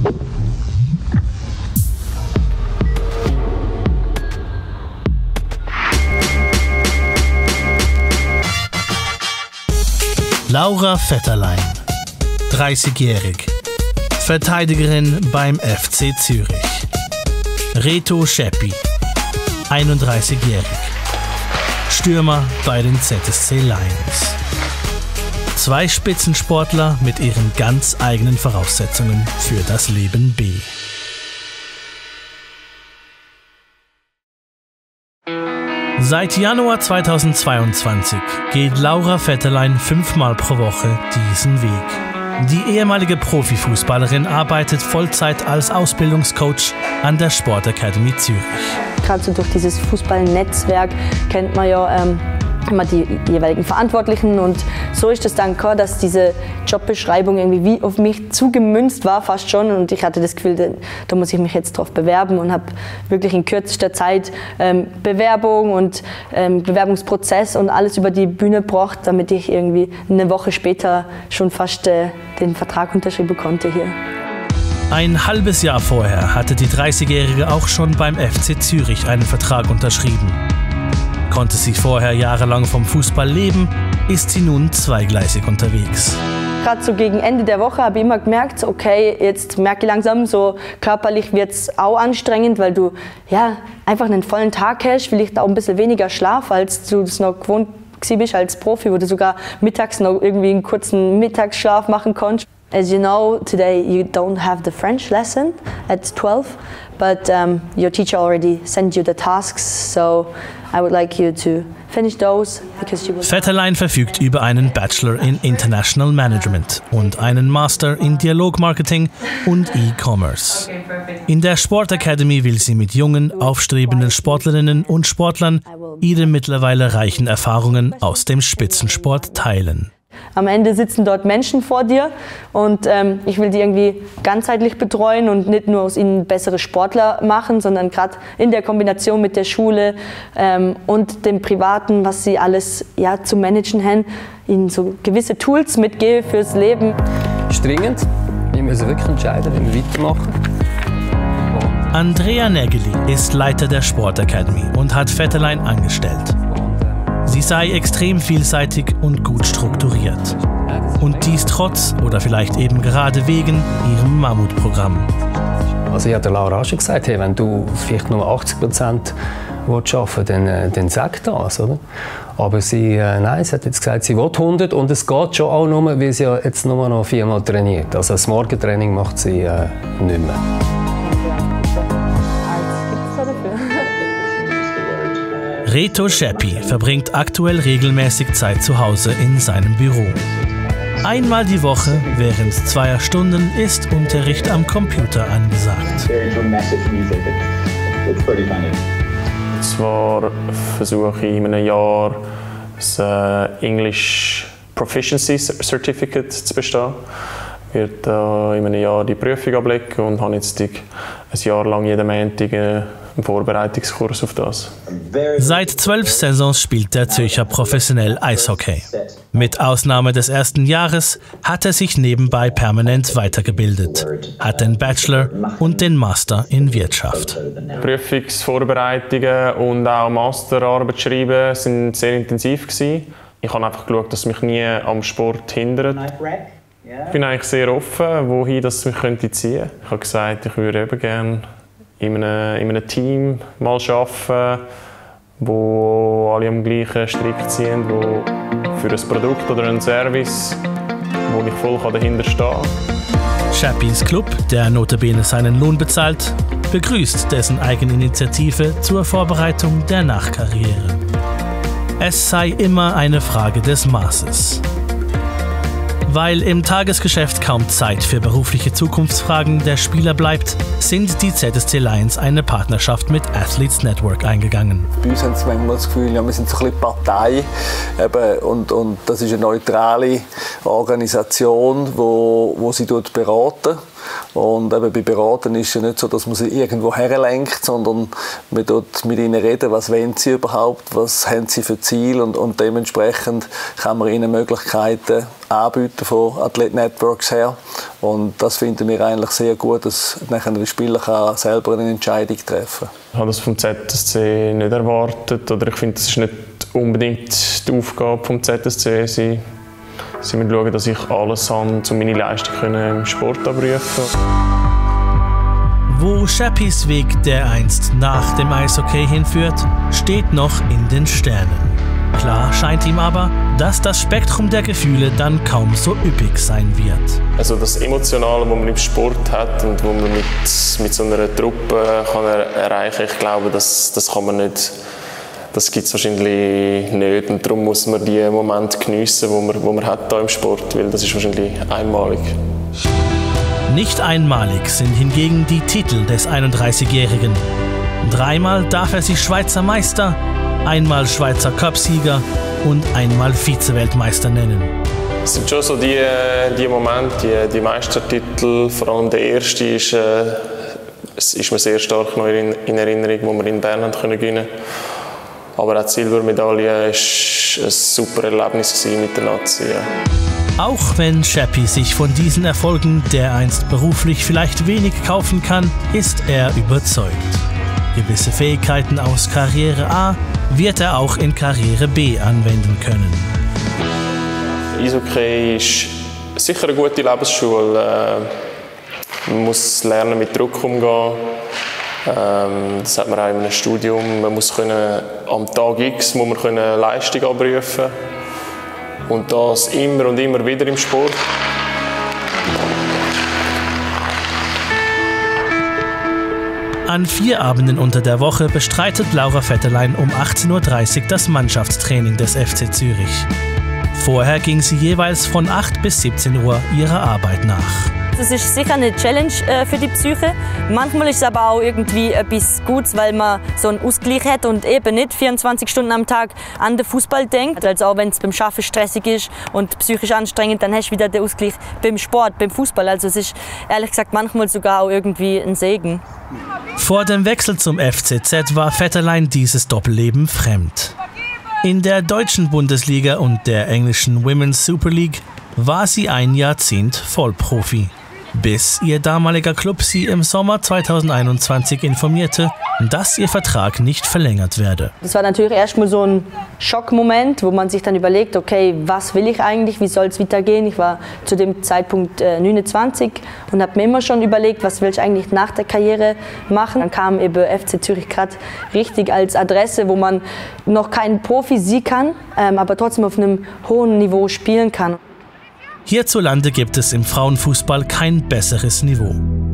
Laura Vetterlein, 30-jährig, Verteidigerin beim FC Zürich. Reto Scheppi, 31-jährig, Stürmer bei den ZSC Lions. Zwei Spitzensportler mit ihren ganz eigenen Voraussetzungen für das Leben B. Seit Januar 2022 geht Laura Vetterlein 5-mal pro Woche diesen Weg. Die ehemalige Profifußballerin arbeitet Vollzeit als Ausbildungscoach an der Sportakademie Zürich. Gerade so durch dieses Fußballnetzwerk kennt man ja immer die jeweiligen Verantwortlichen, und so ist es dann gekommen, dass diese Jobbeschreibung irgendwie wie auf mich zugemünzt war, fast schon, und ich hatte das Gefühl, da muss ich mich jetzt drauf bewerben, und habe wirklich in kürzester Zeit Bewerbung und Bewerbungsprozess und alles über die Bühne gebracht, damit ich irgendwie eine Woche später schon fast den Vertrag unterschreiben konnte hier. Ein halbes Jahr vorher hatte die 30-Jährige auch schon beim FC Zürich einen Vertrag unterschrieben. Konnte sie vorher jahrelang vom Fußball leben, ist sie nun zweigleisig unterwegs. Gerade so gegen Ende der Woche habe ich immer gemerkt, okay, jetzt merke ich langsam, so körperlich wird es auch anstrengend, weil du ja einfach einen vollen Tag hast, vielleicht auch ein bisschen weniger Schlaf, als du das noch gewohnt bist als Profi, wo du sogar mittags noch irgendwie einen kurzen Mittagsschlaf machen konntest. As you know, today you don't have the French lesson at 12, but your teacher already sent you the tasks, so I would like you to finish those because you will. Vetterlein verfügt über einen Bachelor in International Management und einen Master in Dialogmarketing und E-Commerce. In der Sportakademie will sie mit jungen, aufstrebenden Sportlerinnen und Sportlern ihre mittlerweile reichen Erfahrungen aus dem Spitzensport teilen. Am Ende sitzen dort Menschen vor dir, und ich will die irgendwie ganzheitlich betreuen und nicht nur aus ihnen bessere Sportler machen, sondern gerade in der Kombination mit der Schule und dem Privaten, was sie alles ja, zu managen haben, ihnen so gewisse Tools mitgeben fürs Leben. Ist dringend. Wir müssen wirklich entscheiden, wie wir weitermachen. Andrea Nägeli ist Leiter der Sportakademie und hat Vetterlein angestellt. Sie sei extrem vielseitig und gut strukturiert. Und dies trotz oder vielleicht eben gerade wegen ihrem Mammutprogramm. Also ich habe der Laura auch schon gesagt, hey, wenn du vielleicht nur 80% arbeiten willst, dann sag das, oder? Aber sie hat jetzt gesagt, sie will 100, und es geht schon auch nur, weil sie ja jetzt nur noch 4-mal trainiert. Also das Morgentraining macht sie nicht mehr. Reto Scheppi verbringt aktuell regelmäßig Zeit zu Hause in seinem Büro. Einmal die Woche während 2 Stunden ist Unterricht am Computer angesagt. Zwar versuche ich in einem Jahr das English Proficiency Certificate zu bestehen. Ich werde in einem Jahr die Prüfung ablegen und habe jetzt ein Jahr lang jeden Montag einen Vorbereitungskurs auf das. Seit 12 Saisons spielt der Zürcher professionell Eishockey. Mit Ausnahme des ersten Jahres hat er sich nebenbei permanent weitergebildet, hat den Bachelor und den Master in Wirtschaft. Prüfungsvorbereitungen und auch Masterarbeit schreiben sind sehr intensiv gewesen. Ich habe einfach geschaut, dass es mich nie am Sport hindert. Ich bin eigentlich sehr offen, wohin das mich ziehen könnte. Ich habe gesagt, ich würde eben gerne in einem Team mal arbeiten, wo alle am gleichen Strick ziehen, wo für ein Produkt oder einen Service, wo ich voll dahinter stehe. Scheppis Club, der notabene seinen Lohn bezahlt, begrüßt dessen Eigeninitiative zur Vorbereitung der Nachkarriere. Es sei immer eine Frage des Maßes. Weil im Tagesgeschäft kaum Zeit für berufliche Zukunftsfragen der Spieler bleibt, sind die ZSC Lions eine Partnerschaft mit Athletes Network eingegangen. Bei uns haben sie manchmal das Gefühl, ja, wir sind so ein bisschen Partei. Und das ist eine neutrale Organisation, die sie beraten. Und eben bei Beraten ist es ja nicht so, dass man sie irgendwo herlenkt, sondern man tut mit ihnen reden, was wollen sie überhaupt, was haben sie für Ziele und dementsprechend kann man ihnen Möglichkeiten anbieten von Athlete Networks her. Und das finden wir eigentlich sehr gut, dass nachher der Spieler kann selber eine Entscheidung treffen kann. Ich habe das vom ZSC nicht erwartet, oder ich finde, das ist nicht unbedingt die Aufgabe vom ZSC. Sie müssen schauen, dass ich alles habe, um meine Leistung im Sport abrufen. Wo Chappys Weg dereinst nach dem Eishockey hinführt, steht noch in den Sternen. Klar scheint ihm aber, dass das Spektrum der Gefühle dann kaum so üppig sein wird. Also das Emotionale, das man im Sport hat und wo man mit so einer Truppe kann erreichen kann, ich glaube, das kann man nicht. Das gibt es wahrscheinlich nicht. Und darum muss man die Momente geniessen, wo man hat hier im Sport, weil das ist wahrscheinlich einmalig. Nicht einmalig sind hingegen die Titel des 31-Jährigen. 3-mal darf er sich Schweizer Meister, einmal Schweizer Cupsieger und einmal Vize-Weltmeister nennen. Es sind schon so die Momente, die Meistertitel, vor allem der erste ist mir sehr stark noch in Erinnerung, wo wir in Bern gewinnen konnten. Aber auch die Silbermedaille war ein super Erlebnis mit der Nazi. Ja. Auch wenn Chappy sich von diesen Erfolgen dereinst beruflich vielleicht wenig kaufen kann, ist er überzeugt. Gewisse Fähigkeiten aus Karriere A wird er auch in Karriere B anwenden können. Eishockey ist sicher eine gute Lebensschule. Man muss lernen, mit Druck umgehen. Das hat man auch in einem Studium. Man muss am Tag X muss man Leistung abrufen. Und das immer und immer wieder im Sport. An 4 Abenden unter der Woche bestreitet Laura Vetterlein um 18:30 Uhr das Mannschaftstraining des FC Zürich. Vorher ging sie jeweils von 8 bis 17 Uhr ihrer Arbeit nach. Das ist sicher eine Challenge für die Psyche. Manchmal ist es aber auch irgendwie etwas Gutes, weil man so einen Ausgleich hat und eben nicht 24 Stunden am Tag an den Fußball denkt. Also auch wenn es beim Arbeiten stressig ist und psychisch anstrengend, dann hast du wieder den Ausgleich beim Sport, beim Fußball. Also es ist ehrlich gesagt manchmal sogar auch irgendwie ein Segen. Vor dem Wechsel zum FCZ war Vetterlein dieses Doppelleben fremd. In der deutschen Bundesliga und der englischen Women's Super League war sie ein Jahrzehnt Vollprofi. Bis ihr damaliger Club sie im Sommer 2021 informierte, dass ihr Vertrag nicht verlängert werde. Das war natürlich erstmal so ein Schockmoment, wo man sich dann überlegt, okay, was will ich eigentlich, wie soll es weitergehen? Ich war zu dem Zeitpunkt 29 und habe mir immer schon überlegt, was will ich eigentlich nach der Karriere machen. Dann kam eben FC Zürich gerade richtig als Adresse, wo man noch kein Profi sein kann, aber trotzdem auf einem hohen Niveau spielen kann. Hierzulande gibt es im Frauenfußball kein besseres Niveau.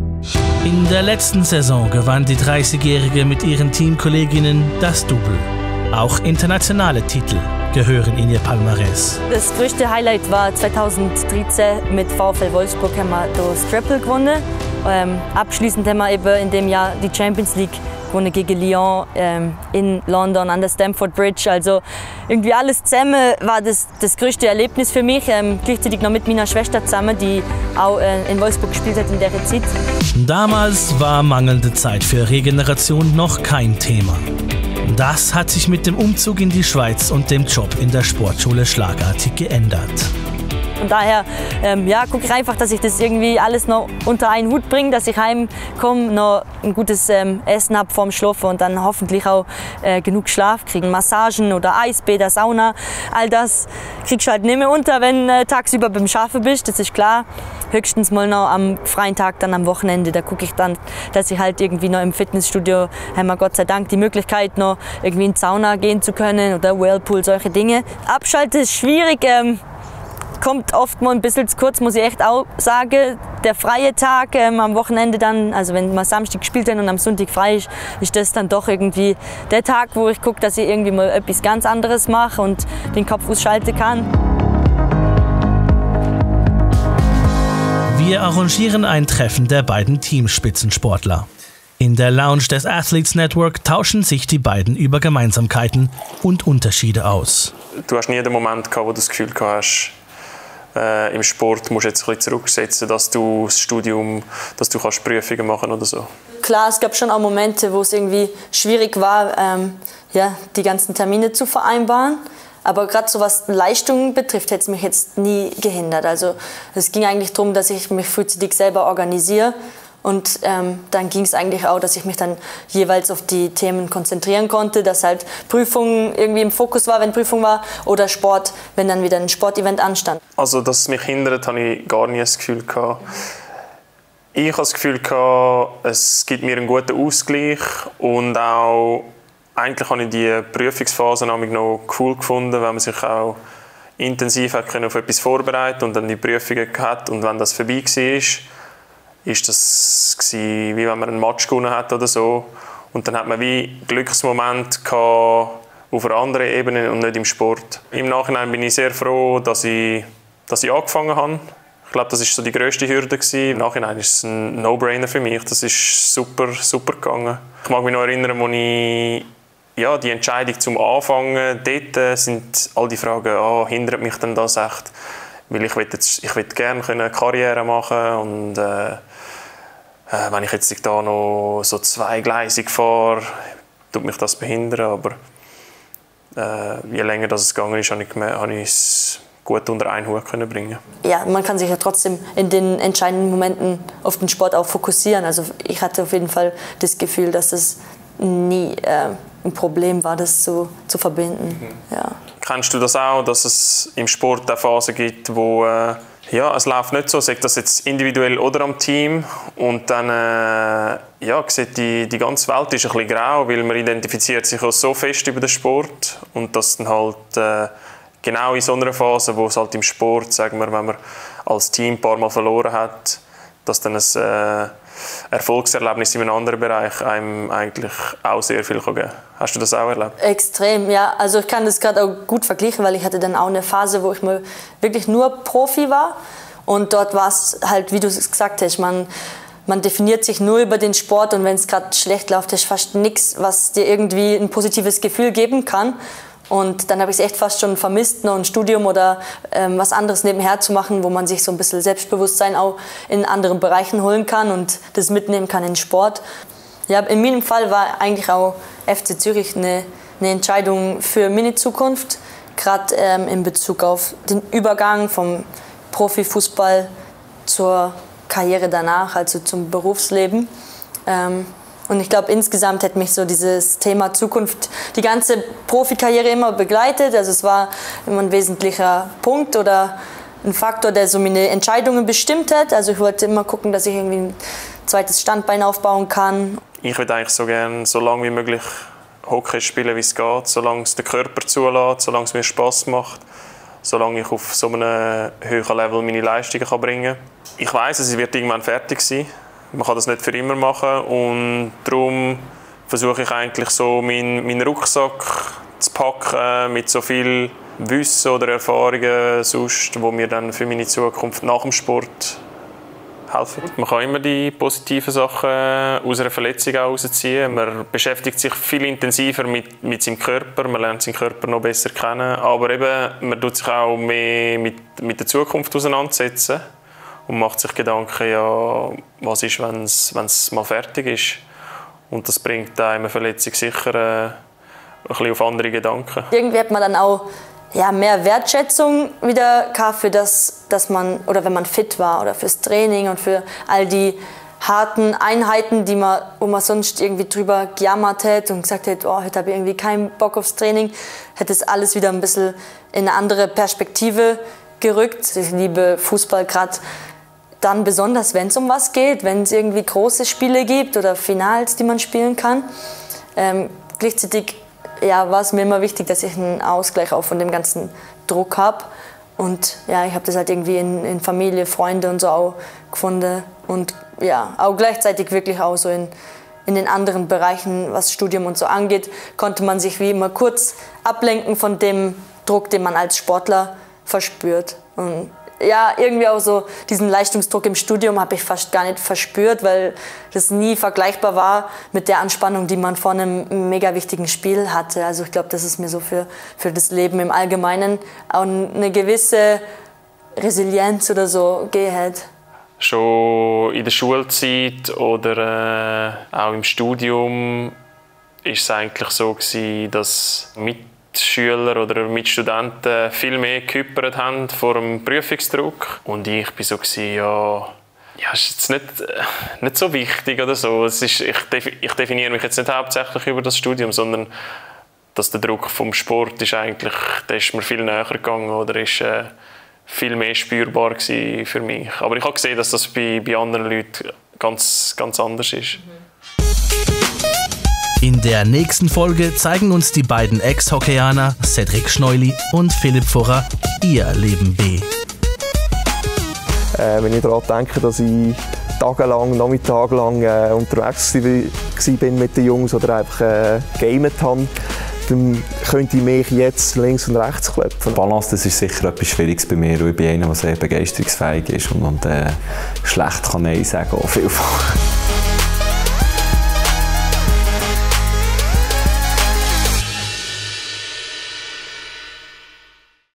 In der letzten Saison gewann die 30-Jährige mit ihren Teamkolleginnen das Double. Auch internationale Titel gehören in ihr Palmarès. Das größte Highlight war 2013 mit VfL Wolfsburg haben wir das Triple gewonnen. Abschließend haben wir eben in dem Jahr die Champions League gewonnen gegen Lyon in London an der Stamford Bridge. Also irgendwie alles zusammen war das größte Erlebnis für mich. Gleichzeitig noch mit meiner Schwester zusammen, die auch in Wolfsburg gespielt hat in der Zeit. Damals war mangelnde Zeit für Regeneration noch kein Thema. Das hat sich mit dem Umzug in die Schweiz und dem Job in der Sportschule schlagartig geändert. Von daher gucke ich einfach, dass ich das irgendwie alles noch unter einen Hut bringe, dass ich heimkomme, noch ein gutes Essen habe vorm Schlafen und dann hoffentlich auch genug Schlaf kriege. Massagen oder Eisbäder, Sauna, all das kriegst du halt nicht mehr unter, wenn tagsüber beim Arbeiten bist, das ist klar. Höchstens mal noch am freien Tag, dann am Wochenende, da gucke ich dann, dass ich halt irgendwie noch im Fitnessstudio, haben wir Gott sei Dank die Möglichkeit, noch irgendwie in die Sauna gehen zu können oder Whirlpool, solche Dinge. Abschalten ist schwierig. Kommt oft mal ein bisschen zu kurz, muss ich echt auch sagen. Der freie Tag am Wochenende dann, also wenn man Samstag gespielt hat und am Sonntag frei ist das dann doch irgendwie der Tag, wo ich gucke, dass ich irgendwie mal etwas ganz anderes mache und den Kopf ausschalten kann. Wir arrangieren ein Treffen der beiden Teamspitzensportler. In der Lounge des Athletes Network tauschen sich die beiden über Gemeinsamkeiten und Unterschiede aus. Du hast nie den Moment gehabt, wo du das Gefühl hast, im Sport musst du jetzt ein bisschen zurücksetzen, dass du das Studium, dass du kannst Prüfungen machen oder so? Klar, es gab schon auch Momente, wo es irgendwie schwierig war, die ganzen Termine zu vereinbaren. Aber gerade so was Leistungen betrifft, hätte es mich jetzt nie gehindert. Also es ging eigentlich darum, dass ich mich frühzeitig selber organisiere. Und dann ging es eigentlich auch, dass ich mich dann jeweils auf die Themen konzentrieren konnte, dass halt Prüfung irgendwie im Fokus war, wenn Prüfung war, oder Sport, wenn dann wieder ein Sportevent anstand. Also, dass es mich hindert, habe ich gar nie das Gefühl gehabt. Ich habe das Gefühl gehabt, es gibt mir einen guten Ausgleich und auch eigentlich habe ich die Prüfungsphase noch cool gefunden, weil man sich auch intensiv auf etwas vorbereiten und dann die Prüfungen hat und wenn das vorbei war, ist das wie wenn man einen Match gewonnen hat oder so. Und dann hat man wie Glücksmoment gehabt auf einer anderen Ebene und nicht im Sport. Im Nachhinein bin ich sehr froh, dass ich angefangen habe. Ich glaube, das war so die grösste Hürde gewesen. Im Nachhinein ist es ein No-Brainer für mich. Das ist super gegangen. Ich mag mich noch erinnern, als ich die Entscheidung zum Anfangen, dort sind all die Fragen, hindert mich denn das echt? Weil ich will gerne eine Karriere machen und wenn ich jetzt da noch so zweigleisig fahre, tut mich das behindern. Aber je länger das es gegangen ist, habe ich es gut unter einen Hut bringen. Ja, man kann sich ja trotzdem in den entscheidenden Momenten auf den Sport auch fokussieren. Also ich hatte auf jeden Fall das Gefühl, dass es nie ein Problem war, das zu verbinden. Ja. Kennst du das auch, dass es im Sport eine Phase gibt, wo es läuft nicht so, sagt das jetzt individuell oder am Team und dann sieht die ganze Welt ist ein bisschen grau, weil man identifiziert sich auch so fest über den Sport und das dann halt genau in so einer Phase, wo es halt im Sport, sagen wir, wenn man als Team ein paar Mal verloren hat, dass dann ein Erfolgserlebnis in einem anderen Bereich einem eigentlich auch sehr viel geben kann. Hast du das auch erlebt? Extrem, ja. Also ich kann das gerade auch gut vergleichen, weil ich hatte dann auch eine Phase, wo ich mal wirklich nur Profi war. Und dort war es halt, wie du es gesagt hast, man definiert sich nur über den Sport und wenn es gerade schlecht läuft, ist fast nichts, was dir irgendwie ein positives Gefühl geben kann. Und dann habe ich es echt fast schon vermisst, noch ein Studium oder was anderes nebenher zu machen, wo man sich so ein bisschen Selbstbewusstsein auch in anderen Bereichen holen kann und das mitnehmen kann in den Sport. Ja, in meinem Fall war eigentlich auch FC Zürich eine Entscheidung für meine Zukunft, gerade in Bezug auf den Übergang vom Profifußball zur Karriere danach, also zum Berufsleben. Und ich glaube, insgesamt hat mich so dieses Thema Zukunft die ganze Profikarriere immer begleitet. Also es war immer ein wesentlicher Punkt oder ein Faktor, der so meine Entscheidungen bestimmt hat. Also ich wollte immer gucken, dass ich irgendwie ein zweites Standbein aufbauen kann. Ich würde eigentlich so gerne so lange wie möglich Hockey spielen, wie es geht, solange es den Körper zulässt, solange es mir Spass macht, solange ich auf so einem höheren Level meine Leistungen bringen kann. Ich weiss, es wird irgendwann fertig sein. Man kann das nicht für immer machen und darum versuche ich eigentlich so meinen Rucksack zu packen mit so viel Wissen oder Erfahrungen sonst, wo mir dann für meine Zukunft nach dem Sport helfen. Man kann immer die positiven Sachen aus einer Verletzung herausziehen. Man beschäftigt sich viel intensiver mit seinem Körper, man lernt seinen Körper noch besser kennen, aber eben, man tut sich auch mehr mit der Zukunft auseinandersetzen. Und macht sich Gedanken, was ist, wenn es mal fertig ist. Und das bringt einem eine Verletzung sicher ein bisschen auf andere Gedanken. Irgendwie hat man dann auch mehr Wertschätzung wieder gehabt für das, dass man, oder wenn man fit war, oder fürs Training und für all die harten Einheiten, wo man sonst irgendwie drüber gejammert hätte und gesagt hätte, heute habe ich irgendwie keinen Bock aufs Training, hätte es alles wieder ein bisschen in eine andere Perspektive gerückt. Ich liebe Fußball gerade dann besonders, wenn es um was geht, wenn es irgendwie große Spiele gibt oder Finals, die man spielen kann. Gleichzeitig war es mir immer wichtig, dass ich einen Ausgleich auch von dem ganzen Druck habe. Und ich habe das halt irgendwie in Familie, Freunde und so auch gefunden. Und auch gleichzeitig wirklich auch so in den anderen Bereichen, was Studium und so angeht, konnte man sich wie immer kurz ablenken von dem Druck, den man als Sportler verspürt. Und irgendwie auch so diesen Leistungsdruck im Studium habe ich fast gar nicht verspürt, weil das nie vergleichbar war mit der Anspannung, die man vor einem mega wichtigen Spiel hatte. Also ich glaube, das ist mir so für das Leben im Allgemeinen auch eine gewisse Resilienz oder so gegeben hat? Schon in der Schulzeit oder auch im Studium war es eigentlich so gewesen, dass Mitschüler oder Mitstudenten viel mehr gehypert haben vor dem Prüfungsdruck. Und ich war so gewesen, ja, ist jetzt nicht so wichtig oder so. Ich definiere mich jetzt nicht hauptsächlich über das Studium, sondern dass der Druck vom Sport ist eigentlich, der ist mir viel näher gegangen oder ist viel mehr spürbar gewesen für mich. Aber ich habe gesehen, dass das bei anderen Leuten ganz anders ist. In der nächsten Folge zeigen uns die beiden Ex-Hockeyaner Cedric Schneuli und Philipp Furrer ihr Leben B. Wenn ich daran denke, dass ich nachmittagelang unterwegs war mit den Jungs oder einfach gamet habe, dann könnte ich mich jetzt links und rechts klopfen. Balance, das ist sicher etwas Schwieriges bei mir, weil ich bin einer, der sehr begeisterungsfähig ist und schlecht kann Nein sagen auch vielfach.